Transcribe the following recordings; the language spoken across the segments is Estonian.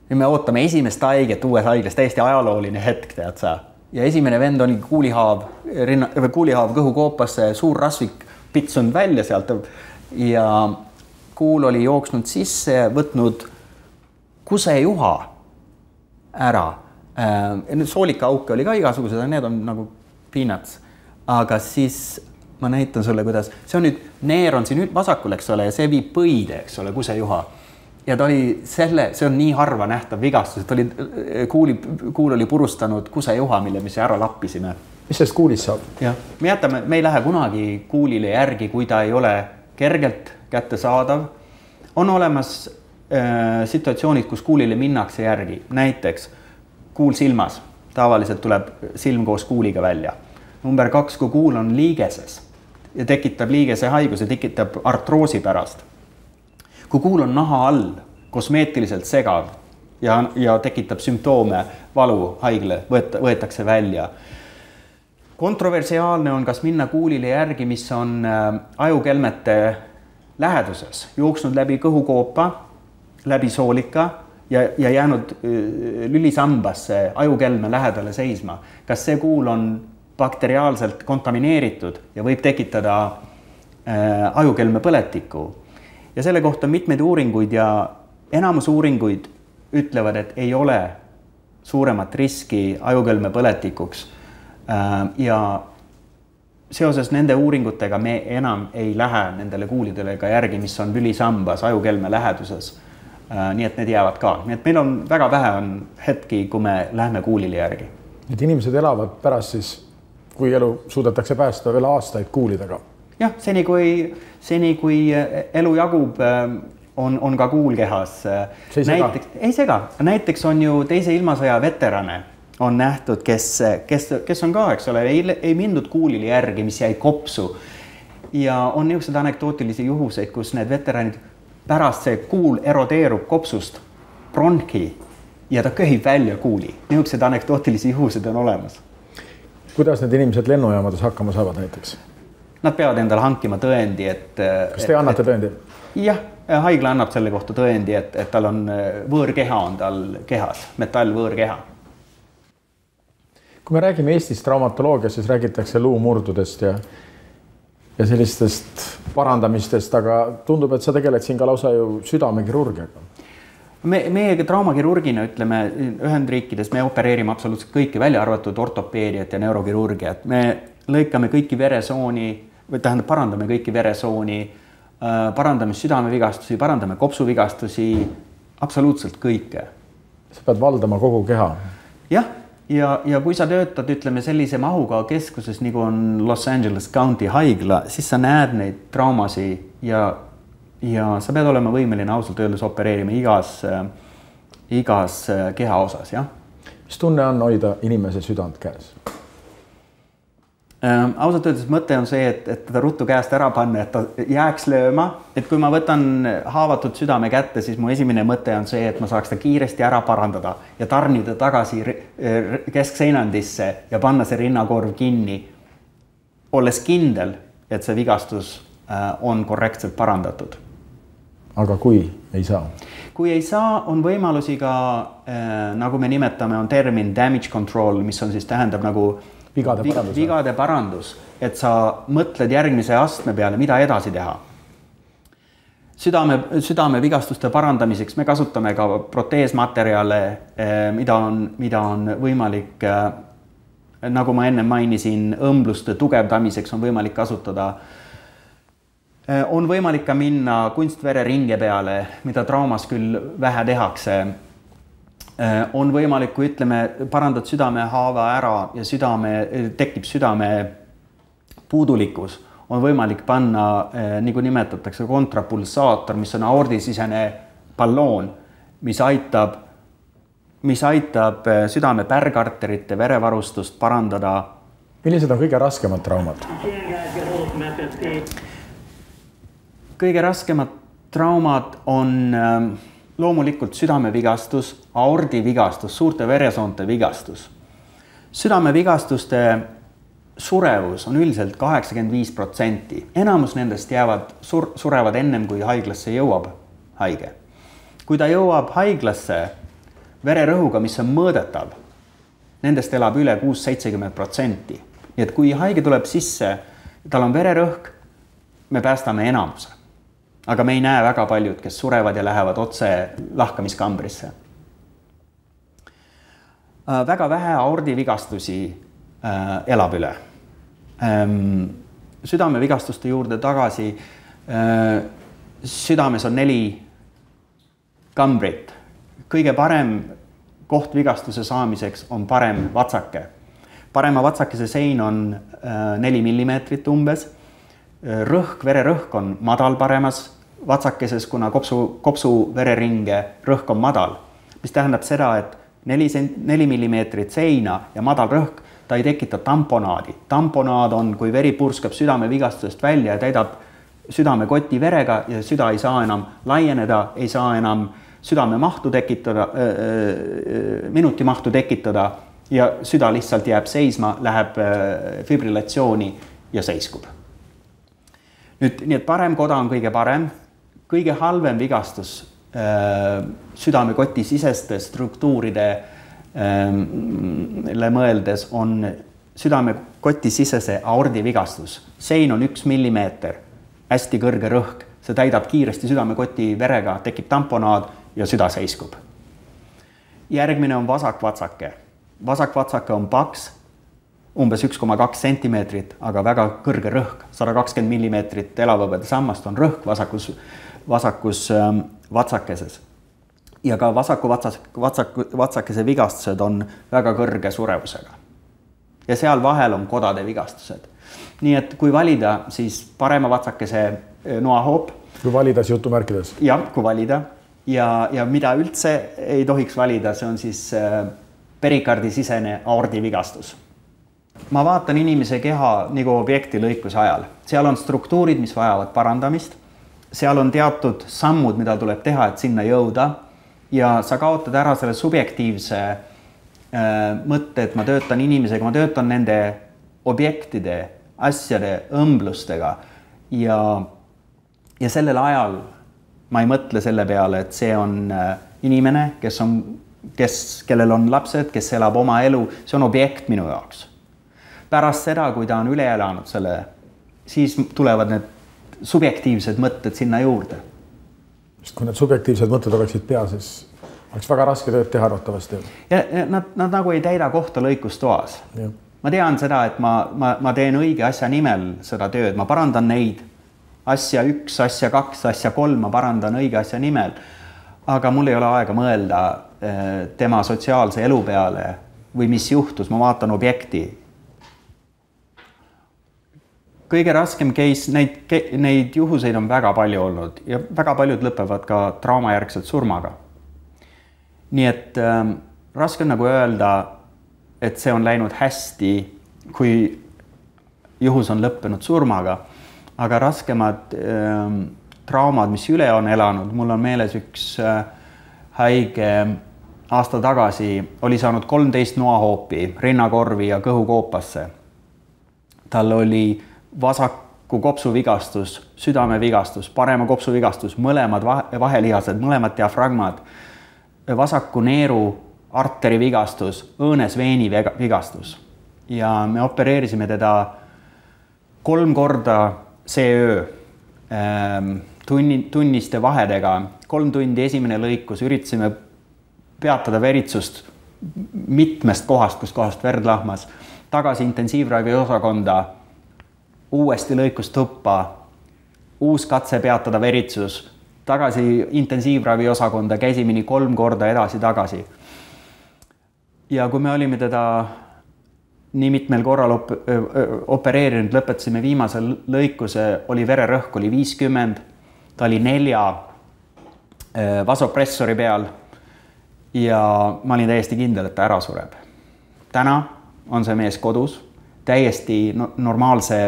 ja me ootame esimest haiget uues haiglas, täiesti ajalooline hetk, tead sa. Ja esimene vend oli kuulihaav kõhukoopasse, suur rasvik pitsunud välja sealt ja kuul oli jooksnud sisse, võtnud kusejuha ära. Soolikaauke oli ka igasugused, need on nagu peanuts. Aga siis ma näitan sulle, kuidas see on nüüd, neer on siin nüüd vasakul, eks ole, ja see viib põide, eks ole, kusejuha. Ja ta oli see on nii harva nähtav vigastus, et kuul oli purustanud kusejuha, mille me ära lappisime. Mis sellest kuulist saab? Ja, me ei lähe kunagi kuulile järgi, kui ta ei ole kergelt kättesaadav. On olemas situatsioonid, kus kuulile minnakse järgi. Näiteks kuul silmas. Tavaliselt tuleb silm koos kuuliga välja. Number 2, kui kuul on liigeses ja tekitab liigese haiguse, tekitab artroosi pärast. Kui kuul on naha all, kosmeetiliselt segav ja tekitab sümptoome, valu, haigle, võetakse välja. Kontroversiaalne on kas minna kuulile järgi, mis on ajukelmete läheduses, jooksnud läbi kõhukoopa, läbi soolika ja jäänud lülisambasse ajukelme lähedale seisma. Kas see kuul on bakteriaalselt kontamineeritud ja võib tekitada ajukelme põletikku. Ja selle kohta on mitmeid uuringuid ja enamus uuringuid ütlevad, et ei ole suuremat riski ajukelme põletikuks. Ja seoses nende uuringutega me enam ei lähe nendele kuulidele ka järgi, mis on lülisambas ajukelme läheduses. Nii et need jäävad ka. Nii et meil on väga vähe on hetki, kui me lähme kuulile järgi. Need inimesed elavad pärast siis, kui elu suudetakse päästa veel aastaid kuulidega. Jah, seni kui elu jagub, on ka kuul kehas. See ei sega? Ei sega. Näiteks on ju teise ilmasõja veterane on nähtud, kes on ka, eks ole, ei mindud kuulile järgi, mis jäi kopsu. Ja on niisugused anekdootilisi juhuseid, kus need veteranid pärast see kuul erodeerub kopsust bronki ja ta köhib välja kuuli. Niisugused anekdootilisi juhused on olemas. Kuidas need inimesed lennujaamades hakkama saavad näiteks? Nad peavad endale hankima tõendi, et... Kas te annate tõendi? Jah, haigla annab selle kohta tõendi, et tal on võõrkeha on tal kehas, metallvõõrkeha. Kui me räägime Eestis traumatoloogias, siis räägitakse luumurdudest ja sellistest parandamistest, aga tundub, et sa tegeled siin ka lausa ju südamekirurgiaga. Meie traumakirurgina ütleme Ühendriikides, me opereerime absoluutselt kõiki välja arvatud ortopeediat ja neurokirurgiat. Me lõikame kõiki veresooni, või tähendab parandame kõiki veresooni, parandame südamevigastusi, parandame kopsuvigastusi, absoluutselt kõike. Sa pead valdama kogu keha. Jah, ja kui sa töötad, ütleme sellise mahuga keskuses, nagu on Los Angeles County haigla, siis sa näed neid traumasi ja sa pead olema võimeline ausalt öeldes opereerima igas keha osas, jah? Mis tunne on hoida inimese südant käes? Ausalt öeldes mõte on see, et ta ruttu käest ära panna, et ta jääks lööma. Et kui ma võtan haavatud südame kätte, siis mu esimene mõte on see, et ma saaks ta kiiresti ära parandada ja tarnida tagasi keskseinandisse ja panna see rinnakorv kinni, olles kindel, et see vigastus on korrektselt parandatud. Aga kui ei saa? Kui ei saa, on võimalusi ka, nagu me nimetame, on termin damage control, mis on siis tähendab nagu vigade parandus, et sa mõtled järgmise astme peale, mida edasi teha. Südame vigastuste parandamiseks me kasutame ka proteesmaterjale, mida on võimalik, nagu ma enne mainisin, õmbluste tugevdamiseks on võimalik kasutada. On võimalik ka minna kunstvereringe peale, mida traumas küll vähe tehakse. On võimalik, kui ütleme, parandad südame haava ära ja tekib südame puudulikkus, on võimalik panna, nagu nimetatakse, kontrapulsaator, mis on aordisisene balloon, mis aitab südame pärgarterite verevarustust parandada. Millised on kõige raskemad traumad? Kõige raskemad traumad on loomulikult südamevigastus, aordivigastus, suurte veresoonte vigastus. Südamevigastuste surevus on üldiselt 85%. Enamus nendest surevad ennem, kui haiglasse jõuab haige. Kui ta jõuab haiglasse, vererõhuga, mis on mõõdetav, nendest elab üle 6-70%. Nii et kui haige tuleb sisse, tal on vererõhk, me päästame enamuse. Aga me ei näe väga paljud, kes surevad ja lähevad otse lahkamiskambrisse. Väga vähe aordivigastusi elab üle. Südamevigastuste juurde tagasi. Südames on 4 kambrit. Kõige parem koht vigastuse saamiseks on parem vatsake. Parema vatsakese sein on 4 millimeetrit umbes. Rõhk, vererõhk on madal paremas vatsakeses, kuna kopsu vereringe rõhk on madal. Mis tähendab seda, et 4 millimeetrit seina ja madal rõhk, ta ei tekita tamponaadi. Tamponaad on, kui veri purskab südamevigastusest välja ja täidab südamekoti verega ja süda ei saa enam laieneda, ei saa enam südame mahtu tekitada, minuti mahtu tekitada ja süda lihtsalt jääb seisma, läheb fibrilatsiooni ja seiskub. Nüüd, nii et parem koda on kõige parem. Kõige halvem vigastus südamekoti siseste struktuuride mõeldes on südamekoti sisese aordivigastus. Sein on 1 millimeeter, hästi kõrge rõhk. See täidab kiiresti südamekoti verega, tekib tamponaad ja süda seiskub. Järgmine on vasakvatsake. Vasakvatsake on paks, umbes 1,2 sentimeetrit, aga väga kõrge rõhk. 120 millimeetrit elavõbede sammast on rõhk vasakus vatsakeses. Ja ka vasaku vatsakese vigastused on väga kõrge surevusega. Ja seal vahel on kodade vigastused. Nii et kui valida, siis parema vatsakese noahoop. Kui valida siis jutumärkides? Jah, kui valida. Ja mida üldse ei tohiks valida, see on siis perikardisisene aordivigastus. Ma vaatan inimese keha nagu objekti lõikuse ajal. Seal on struktuurid, mis vajavad parandamist. Seal on teatud sammud, mida tuleb teha, et sinna jõuda. Ja sa kaotad ära selle subjektiivse mõtte, et ma töötan inimesega, ma töötan nende objektide, asjade, õmblustega. Ja sellel ajal ma ei mõtle selle peale, et see on inimene, kellel on lapsed, kes elab oma elu. See on objekt minu jaoks. Pärast seda, kui ta on üle elanud selle, siis tulevad need subjektiivsed mõtted sinna juurde. Kui need subjektiivsed mõtted oleksid pea, siis oleks väga raske tööd teha arvatavasti. Ja nad nagu ei täida kohta lõikustoas. Ja. Ma tean seda, et ma teen õige asja nimel seda tööd. Ma parandan neid asja 1, asja 2, asja 3, ma parandan õige asja nimel. Aga mul ei ole aega mõelda tema sotsiaalse elu peale või mis juhtus, ma vaatan objekti. Kõige raskem case, neid juhuseid on väga palju olnud ja väga paljud lõpevad ka traumajärgselt surmaga. Nii et raske on nagu öelda, et see on läinud hästi, kui juhus on lõppenud surmaga, aga raskemad traumad, mis üle on elanud, mul on meeles üks haige aasta tagasi, oli saanud 13 noahoopi, rinnakorvi ja kõhukoopasse. Tal oli vasaku kopsuvigastus, südamevigastus, parema kopsuvigastus, mõlemad vahelihased, mõlemad diafragmad, vasaku neeru arterivigastus, õõnes veeni vigastus. Ja me opereerisime teda 3 korda see öö tunniste vahedega. 3 tundi esimene lõikus, üritasime peatada veritsust mitmest kohast, kus kohast verd lahmas, tagasi intensiivravi osakonda, uuesti lõikus tuppa, uus katse peatada veritsus, tagasi intensiivravi osakonda, käisime nii 3 korda edasi-tagasi. Ja kui me olime teda nii mitmel korral opereerinud, lõpetasime viimase lõikuse, oli vererõhk oli 50, ta oli 4 vasopressori peal ja ma olin täiesti kindel, et ta ära sureb. Täna on see mees kodus, täiesti normaalse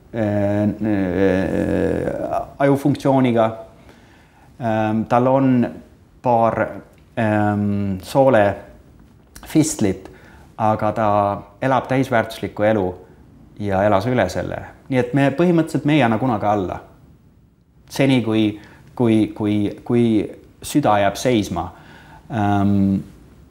ajufunktsiooniga. Tal on paar soole fistlit, aga ta elab täisväärtuslikku elu ja elas üle selle. Nii et me põhimõtteliselt me ei anna kunagi alla. Seni, kui süda jääb seisma.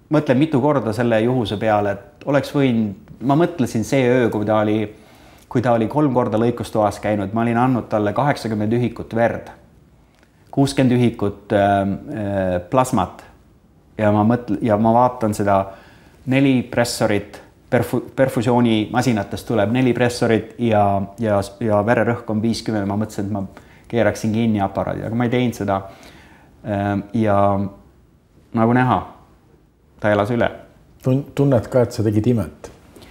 mõtlen mitu korda selle juhuse peale, et oleks võinud, ma mõtlesin see öö, kui ta oli 3 korda lõikustoas käinud, ma olin andnud talle 80 ühikut verd, 60 ühikut plasmat ja ma vaatan seda 4 pressorit, perfusioonimasinatest tuleb 4 pressorit ja vererõhk on 50, ma mõtlesin, et ma keeraksin kinni aparaadi, aga ma ei teinud seda. Ja nagu näha, ta elas üle. Tunned ka, et sa tegid imet?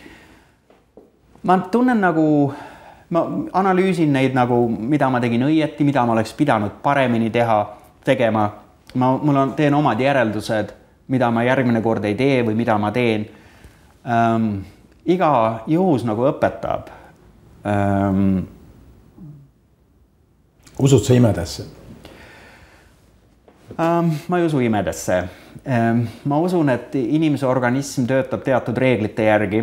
Ma tunnen nagu, ma analüüsin neid nagu, mida ma tegin õieti, mida ma oleks pidanud paremini tegema. Teen omad järeldused, mida ma järgmine kord ei tee või mida ma teen. Iga juhus nagu õpetab. Usud sa imedesse? Ma ei usu imedesse. Ma usun, et inimese organism töötab teatud reeglite järgi.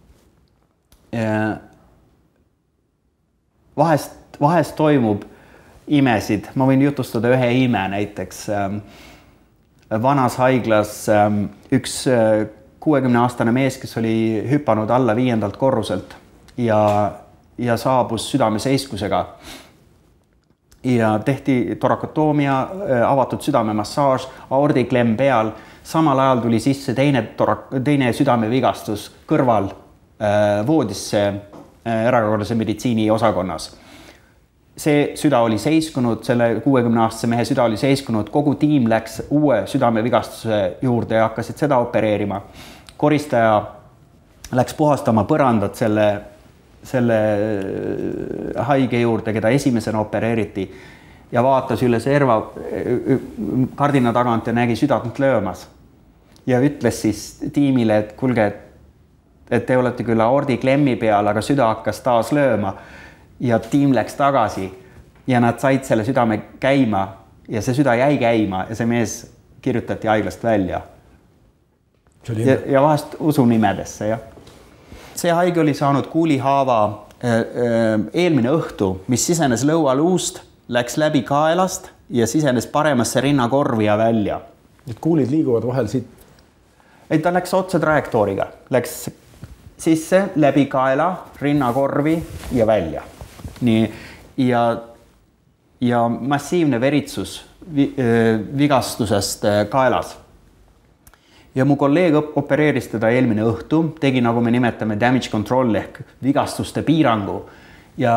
Vahest toimub imesid. Ma võin jutustada ühe ime näiteks. Vanas haiglas üks 60-aastane mees, kes oli hüpanud alla 5. korruselt ja saabus südameseiskusega. Ja tehti torakotoomia, avatud südamemassaaž, aordiklem peal. Samal ajal tuli sisse teine südamevigastus kõrval voodisse erakorralise meditsiini osakonnas. See süda oli seiskunud, selle 60-aastase mehe süda oli seiskunud, kogu tiim läks uue südamevigastuse juurde ja hakkasid seda opereerima. Koristaja läks puhastama põrandat selle haige juurde, keda esimesena opereeriti ja vaatas üle serva kardina tagant ja nägi südant löömas. Ja ütles siis tiimile, et kuulge, et te olete küll aordiklemmi peal, aga süda hakkas taas lööma ja tiim läks tagasi ja nad said selle südame käima ja see süda jäi käima ja see mees kirjutati haiglast välja. Ja vahest usun imedesse, jah. See haige oli saanud kuulihaava eelmine õhtu, mis sisenes lõualuust, läks läbi kaelast ja sisenes paremasse rinnakorvi ja välja. Et kuulid liiguvad vahel siit? Ei, ta läks otse trajektooriga. Läks sisse, läbi kaela, rinnakorvi ja välja. Nii, ja massiivne veritsus vigastusest kaelas. Ja mu kolleeg opereeris teda eelmine õhtu, tegi nagu me nimetame damage control ehk vigastuste piirangu ja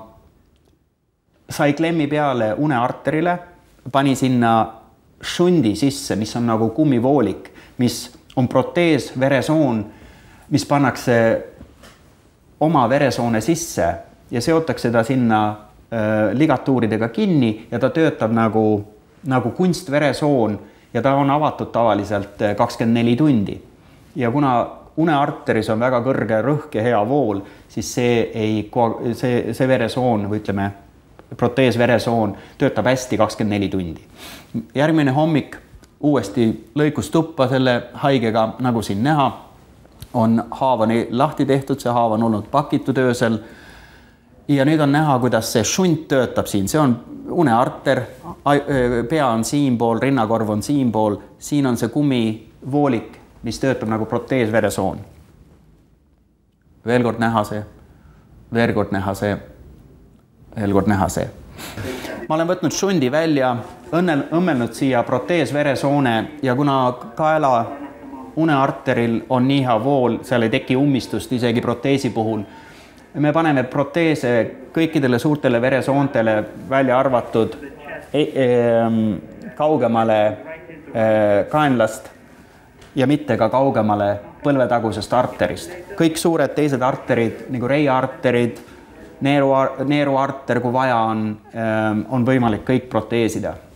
sai klemmi peale unearterile, pani sinna šundi sisse, mis on nagu kummivoolik, mis on protees, veresoon, mis pannakse oma veresoone sisse ja seotakse ta sinna ligatuuridega kinni ja ta töötab nagu kunstveresoon ja ta on avatud tavaliselt 24 tundi. Ja kuna unearteris on väga kõrge rõhk ja hea vool, siis see veresoon, või ütleme, proteesveresoon töötab hästi 24 tundi. Järgmine hommik uuesti lõikus tuppa selle haigega, nagu siin näha, on haavani lahti tehtud, see haava on olnud pakitud öösel. Ja nüüd on näha, kuidas see šunt töötab siin. See on unearter, pea on siinpool, rinnakorv on siinpool, siin on see kummivoolik, mis töötab nagu proteesveresoon. Veel kord näha see, veel kord näha see, veel kord näha see. Ma olen võtnud šundi välja, õmmelnud siia proteesveresoone ja kuna kaela unearteril on nii hea vool, seal ei teki ummistust isegi proteesi puhul, me paneme proteese kõikidele suurtele veresoontele välja arvatud kaugemale kaenlast ja mitte ka kaugemale põlvetagusest arterist. Kõik suured teised arterid, nagu reiarterid, neeruarter, kui vaja on võimalik kõik proteesida.